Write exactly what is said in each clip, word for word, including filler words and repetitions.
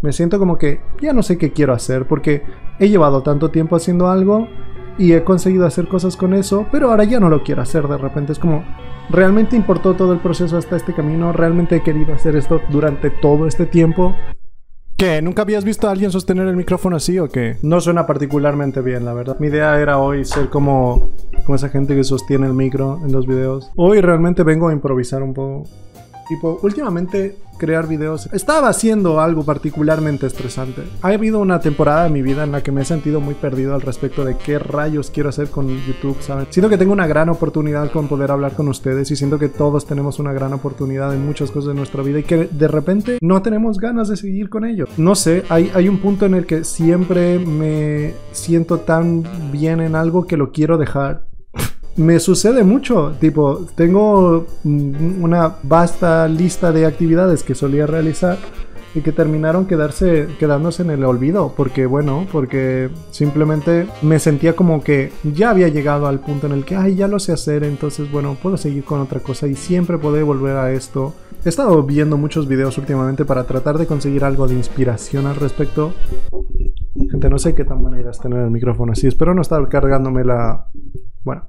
Me siento como que ya no sé qué quiero hacer porque he llevado tanto tiempo haciendo algo y he conseguido hacer cosas con eso, pero ahora ya no lo quiero hacer de repente. Es como, ¿realmente importó todo el proceso hasta este camino? ¿Realmente he querido hacer esto durante todo este tiempo? ¿Qué? ¿Nunca habías visto a alguien sostener el micrófono así o qué? No suena particularmente bien, la verdad. Mi idea era hoy ser como, como esa gente que sostiene el micro en los videos. Hoy realmente vengo a improvisar un poco. Tipo, últimamente crear videos estaba haciendo algo particularmente estresante. Ha habido una temporada de mi vida en la que me he sentido muy perdido al respecto de qué rayos quiero hacer con YouTube, ¿saben? Siento que tengo una gran oportunidad con poder hablar con ustedes y siento que todos tenemos una gran oportunidad en muchas cosas de nuestra vida y que de repente no tenemos ganas de seguir con ello. No sé, hay, hay un punto en el que siempre me siento tan bien en algo que lo quiero dejar. Me sucede mucho, tipo, tengo una vasta lista de actividades que solía realizar y que terminaron quedarse, quedándose en el olvido, porque bueno, porque simplemente me sentía como que ya había llegado al punto en el que, ay, ya lo sé hacer, entonces bueno, puedo seguir con otra cosa y siempre puedo volver a esto. He estado viendo muchos videos últimamente para tratar de conseguir algo de inspiración al respecto. Gente, no sé qué tan buena idea es tener el micrófono así, espero no estar cargándome la... Bueno...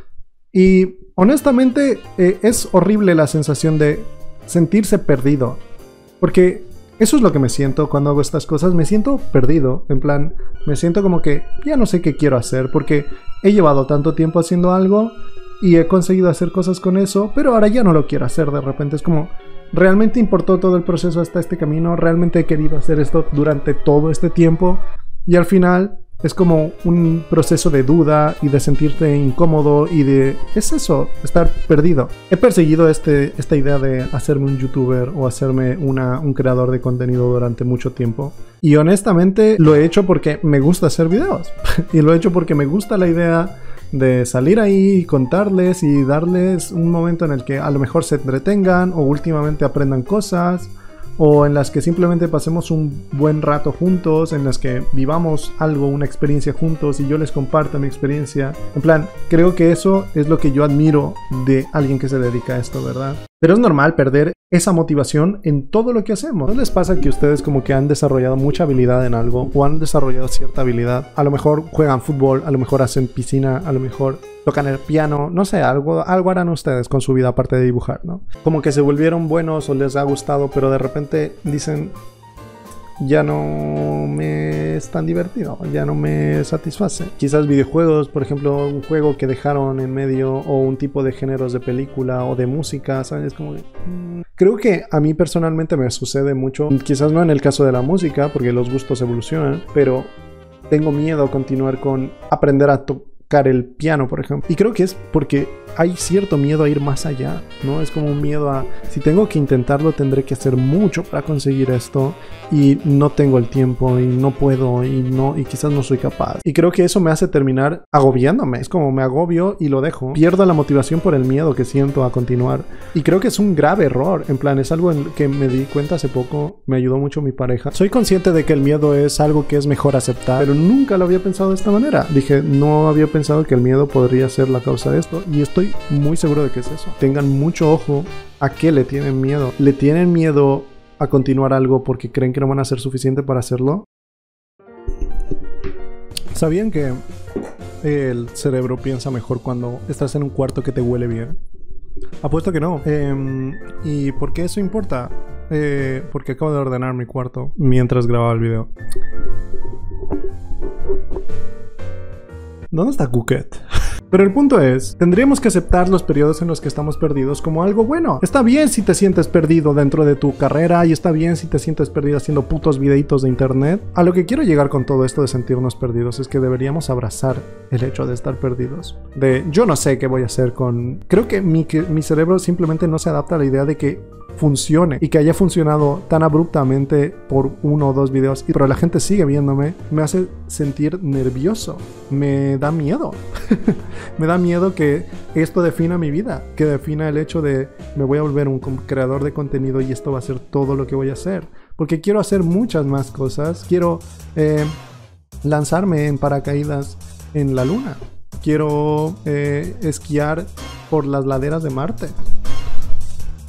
Y honestamente eh, es horrible la sensación de sentirse perdido. Porque eso es lo que me siento cuando hago estas cosas. Me siento perdido. En plan, me siento como que ya no sé qué quiero hacer. Porque he llevado tanto tiempo haciendo algo y he conseguido hacer cosas con eso. Pero ahora ya no lo quiero hacer de repente. Es como, ¿realmente importó todo el proceso hasta este camino? ¿Realmente he querido hacer esto durante todo este tiempo? Y al final... es como un proceso de duda y de sentirte incómodo y de... es eso, estar perdido. He perseguido este, esta idea de hacerme un youtuber o hacerme una, un creador de contenido durante mucho tiempo. Y honestamente lo he hecho porque me gusta hacer videos. Y lo he hecho porque me gusta la idea de salir ahí y contarles y darles un momento en el que a lo mejor se entretengan o últimamente aprendan cosas. O en las que simplemente pasemos un buen rato juntos, en las que vivamos algo, una experiencia juntos y yo les comparto mi experiencia. En plan, creo que eso es lo que yo admiro de alguien que se dedica a esto, ¿verdad? Pero es normal perder esa motivación en todo lo que hacemos. ¿No les pasa que ustedes como que han desarrollado mucha habilidad en algo o han desarrollado cierta habilidad? A lo mejor juegan fútbol, a lo mejor hacen piscina, a lo mejor tocan el piano, no sé, algo, algo harán ustedes con su vida aparte de dibujar, ¿no? Como que se volvieron buenos o les ha gustado, pero de repente dicen, ya no me es tan divertido, ya no me satisface. Quizás videojuegos, por ejemplo, un juego que dejaron en medio o un tipo de géneros de película o de música, ¿sabes? Como que, mm. Creo que a mí personalmente me sucede mucho, quizás no en el caso de la música, porque los gustos evolucionan, pero tengo miedo a continuar con aprender a tocar el piano, por ejemplo. Y creo que es porque hay cierto miedo a ir más allá, ¿no? Es como un miedo a, si tengo que intentarlo, tendré que hacer mucho para conseguir esto y no tengo el tiempo y no puedo y no y quizás no soy capaz. Y creo que eso me hace terminar agobiándome. Es como me agobio y lo dejo. Pierdo la motivación por el miedo que siento a continuar. Y creo que es un grave error. En plan, es algo en que me di cuenta hace poco. Me ayudó mucho mi pareja. Soy consciente de que el miedo es algo que es mejor aceptar, pero nunca lo había pensado de esta manera. Dije, no había pensado que el miedo podría ser la causa de esto y estoy muy seguro de que es eso. Tengan mucho ojo a qué le tienen miedo. ¿Le tienen miedo a continuar algo porque creen que no van a ser suficiente para hacerlo? ¿Sabían que el cerebro piensa mejor cuando estás en un cuarto que te huele bien? Apuesto que no. Eh, ¿Y por qué eso importa? Eh, porque acabo de ordenar mi cuarto mientras grababa el video. ¿Dónde está Cuquet? Pero el punto es, tendríamos que aceptar los periodos en los que estamos perdidos como algo bueno. Está bien si te sientes perdido dentro de tu carrera y está bien si te sientes perdido haciendo putos videitos de internet. A lo que quiero llegar con todo esto de sentirnos perdidos es que deberíamos abrazar el hecho de estar perdidos. De, yo no sé qué voy a hacer con... Creo que mi, que mi cerebro simplemente no se adapta a la idea de que funcione y que haya funcionado tan abruptamente por uno o dos videos, pero la gente sigue viéndome, me hace sentir nervioso, me da miedo. Me da miedo que esto defina mi vida, que defina el hecho de me voy a volver un creador de contenido y esto va a ser todo lo que voy a hacer, porque quiero hacer muchas más cosas. Quiero eh, lanzarme en paracaídas en la luna, quiero eh, esquiar por las laderas de Marte.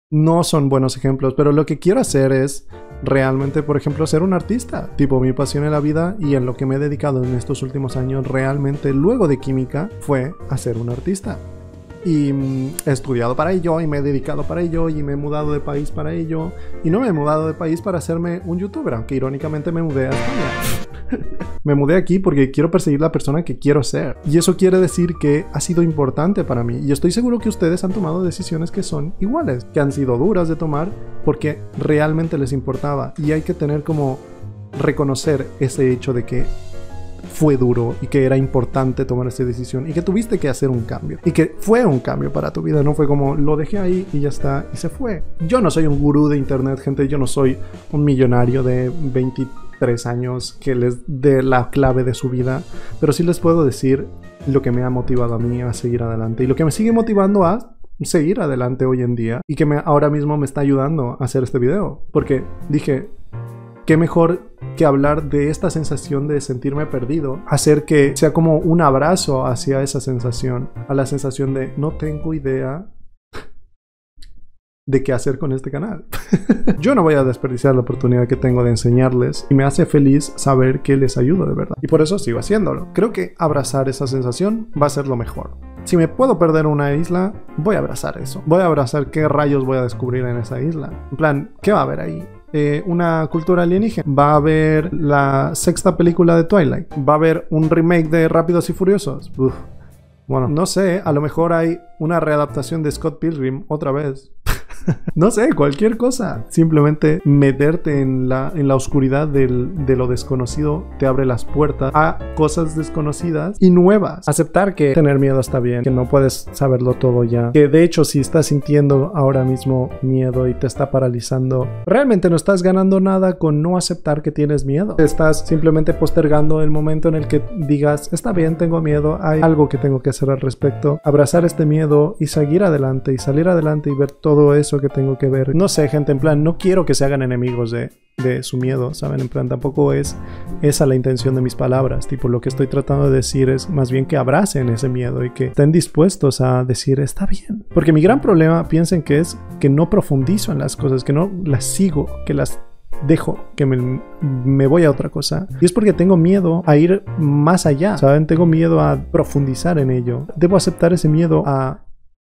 no son buenos ejemplos, pero lo que quiero hacer es realmente, por ejemplo, ser un artista. Tipo, mi pasión en la vida y en lo que me he dedicado en estos últimos años realmente, luego de química, fue a ser un artista. Y mm, he estudiado para ello, y me he dedicado para ello, y me he mudado de país para ello. Y no me he mudado de país para hacerme un youtuber, aunque irónicamente me mudé a España. Me mudé aquí porque quiero perseguir la persona que quiero ser. Y eso quiere decir que ha sido importante para mí. Y estoy seguro que ustedes han tomado decisiones que son iguales, que han sido duras de tomar porque realmente les importaba. Y hay que tener como reconocer ese hecho de que fue duro y que era importante tomar esa decisión y que tuviste que hacer un cambio y que fue un cambio para tu vida. No fue como lo dejé ahí y ya está y se fue. Yo no soy un gurú de internet, gente. Yo no soy un millonario de veintitrés años que les dé la clave de su vida, pero sí les puedo decir lo que me ha motivado a mí a seguir adelante y lo que me sigue motivando a seguir adelante hoy en día y que me, ahora mismo me está ayudando a hacer este video, porque dije, qué mejor que hablar de esta sensación de sentirme perdido, hacer que sea como un abrazo hacia esa sensación, a la sensación de no tengo idea de qué hacer con este canal. Yo no voy a desperdiciar la oportunidad que tengo de enseñarles y me hace feliz saber que les ayudo de verdad. Y por eso sigo haciéndolo. Creo que abrazar esa sensación va a ser lo mejor. Si me puedo perder una isla, voy a abrazar eso. Voy a abrazar qué rayos voy a descubrir en esa isla. En plan, ¿qué va a haber ahí? Eh, una cultura alienígena. Va a haber la sexta película de Twilight. Va a haber un remake de Rápidos y Furiosos. Uf. Bueno, no sé, a lo mejor hay una readaptación de Scott Pilgrim otra vez. No sé, cualquier cosa. Simplemente meterte en la, en la oscuridad del, de lo desconocido te abre las puertas a cosas desconocidas y nuevas. Aceptar que tener miedo está bien, que no puedes saberlo todo ya. Que de hecho, si estás sintiendo ahora mismo miedo y te está paralizando, realmente no estás ganando nada con no aceptar que tienes miedo. Estás simplemente postergando el momento en el que digas, está bien, tengo miedo, hay algo que tengo que hacer al respecto. Abrazar este miedo y seguir adelante y salir adelante y ver todo eso que tengo que ver. No sé, gente, en plan, no quiero que se hagan enemigos de, de su miedo, ¿saben? En plan, tampoco es esa la intención de mis palabras. Tipo, lo que estoy tratando de decir es más bien que abracen ese miedo y que estén dispuestos a decir, está bien. Porque mi gran problema, piensen que es que no profundizo en las cosas, que no las sigo, que las dejo, que me, me voy a otra cosa. Y es porque tengo miedo a ir más allá, ¿saben? Tengo miedo a profundizar en ello. Debo aceptar ese miedo a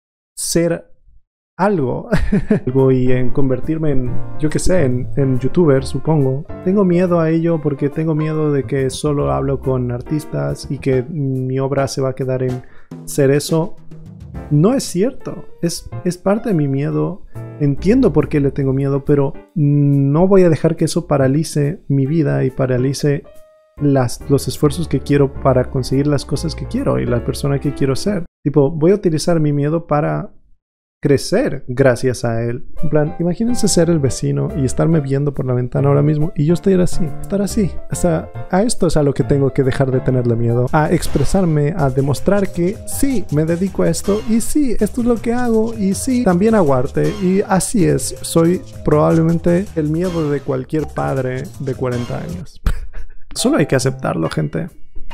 ser algo, algo y en convertirme en, yo qué sé, en, en youtuber, supongo. Tengo miedo a ello porque tengo miedo de que solo hablo con artistas y que mi obra se va a quedar en ser eso. No es cierto, es, es parte de mi miedo. Entiendo por qué le tengo miedo, pero no voy a dejar que eso paralice mi vida y paralice las, los esfuerzos que quiero para conseguir las cosas que quiero y la persona que quiero ser. Tipo, voy a utilizar mi miedo para crecer gracias a él. En plan, imagínense ser el vecino y estarme viendo por la ventana ahora mismo y yo estar así, estar así. Hasta a esto es a lo que tengo que dejar de tenerle miedo, a expresarme, a demostrar que sí, me dedico a esto y sí, esto es lo que hago y sí, también hago arte y así es. Soy probablemente el miedo de cualquier padre de cuarenta años. Solo hay que aceptarlo, gente.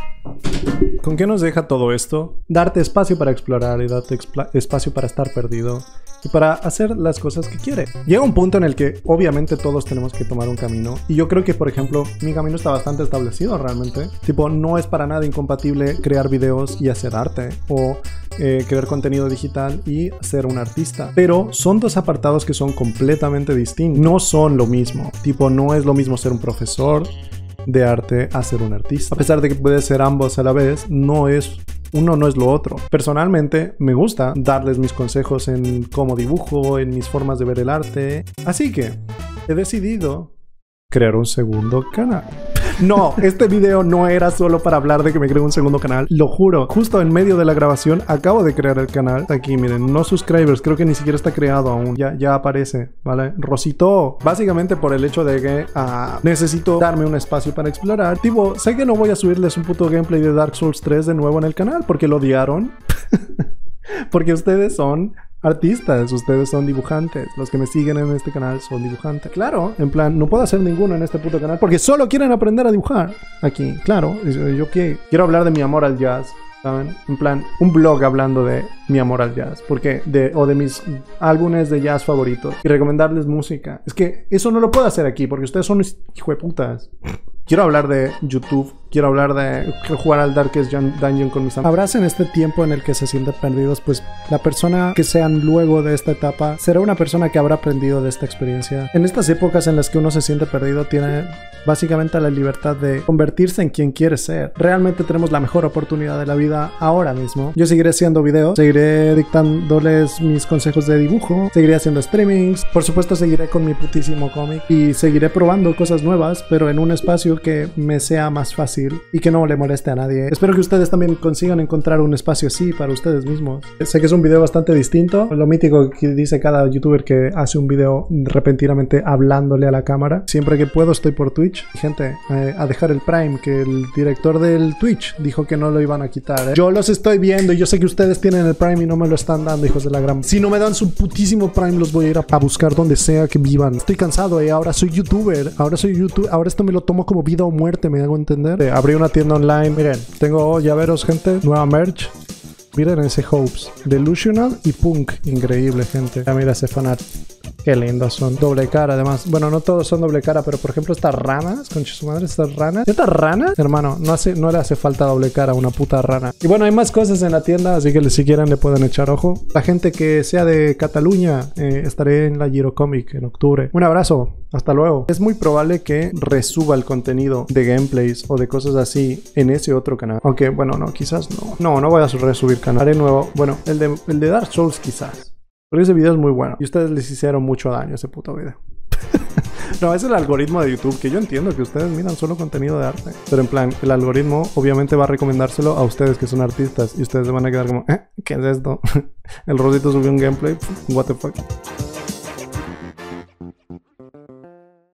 ¿Con qué nos deja todo esto? Darte espacio para explorar y darte espacio para estar perdido y para hacer las cosas que quieres. Llega un punto en el que obviamente todos tenemos que tomar un camino y yo creo que, por ejemplo, mi camino está bastante establecido realmente. Tipo, no es para nada incompatible crear videos y hacer arte o eh, crear contenido digital y ser un artista, pero son dos apartados que son completamente distintos. No son lo mismo. Tipo, no es lo mismo ser un profesor de arte a ser un artista. A pesar de que puede ser ambos a la vez, no es uno no es lo otro. Personalmente me gusta darles mis consejos en cómo dibujo, en mis formas de ver el arte. Así que he decidido crear un segundo canal. No, este video no era solo para hablar de que me creo un segundo canal. Lo juro, justo en medio de la grabación acabo de crear el canal. Aquí, miren, no subscribers, creo que ni siquiera está creado aún. Ya, ya aparece, ¿vale? Rosito. Básicamente por el hecho de que uh, necesito darme un espacio para explorar. Tipo, sé que no voy a subirles un puto gameplay de Dark Souls tres de nuevo en el canal porque lo odiaron. Porque ustedes son artistas, ustedes son dibujantes. Los que me siguen en este canal son dibujantes. Claro, en plan, no puedo hacer ninguno en este puto canal porque solo quieren aprender a dibujar. Aquí, claro, yo que quiero hablar de mi amor al jazz ¿saben? En plan, un blog hablando de mi amor al jazz, porque de, o de mis álbumes de jazz favoritos y recomendarles música. Es que eso no lo puedo hacer aquí porque ustedes son hijo de putas. Quiero hablar de YouTube, quiero hablar de jugar al Darkest Dungeon con mis amigos. Habrás en este tiempo en el que se sienten perdidos, pues la persona que sean luego de esta etapa será una persona que habrá aprendido de esta experiencia. En estas épocas en las que uno se siente perdido, tiene básicamente la libertad de convertirse en quien quiere ser. Realmente tenemos la mejor oportunidad de la vida ahora mismo. Yo seguiré haciendo videos, seguiré dictándoles mis consejos de dibujo, seguiré haciendo streamings, por supuesto seguiré con mi putísimo cómic y seguiré probando cosas nuevas, pero en un espacio que me sea más fácil y que no le moleste a nadie. Espero que ustedes también consigan encontrar un espacio así para ustedes mismos. Sé que es un video bastante distinto, lo mítico que dice cada youtuber que hace un video repentinamente hablándole a la cámara. Siempre que puedo estoy por Twitch. Gente, eh, a dejar el Prime, que el director del Twitch dijo que no lo iban a quitar, ¿eh? Yo los estoy viendo y yo sé que ustedes tienen el Prime y no me lo están dando, hijos de la gran... Si no me dan su putísimo Prime, los voy a ir a, a buscar donde sea que vivan. Estoy cansado, ¿eh? Ahora soy youtuber, ahora soy youtuber, ahora esto me lo tomo como vida o muerte, ¿me hago entender? Eh, abrí una tienda online, miren, tengo llaveros, gente, nueva merch. Miren ese Hopes, Delusional y Punk, increíble, gente. Ya mira ese fanart. Qué lindos son. Doble cara, además. Bueno, no todos son doble cara, pero por ejemplo estas ranas, concha su madre, estas ranas. ¿Estas ranas? Hermano, no, hace, no le hace falta doble cara a una puta rana. Y bueno, hay más cosas en la tienda, así que si quieren le pueden echar ojo. La gente que sea de Cataluña, eh, estaré en la Girocomic en octubre. Un abrazo, hasta luego. Es muy probable que resuba el contenido de gameplays o de cosas así en ese otro canal. Aunque, bueno, no, quizás no. No, no voy a resubir canal. Haré nuevo. Bueno, el de, el de Dark Souls quizás. Porque ese video es muy bueno. Y ustedes les hicieron mucho daño a ese puto video. No, es el algoritmo de YouTube, que yo entiendo que ustedes miran solo contenido de arte. Pero en plan, el algoritmo obviamente va a recomendárselo a ustedes que son artistas. Y ustedes se van a quedar como, ¿eh? ¿Qué es esto? El Rosito subió un gameplay. What the fuck.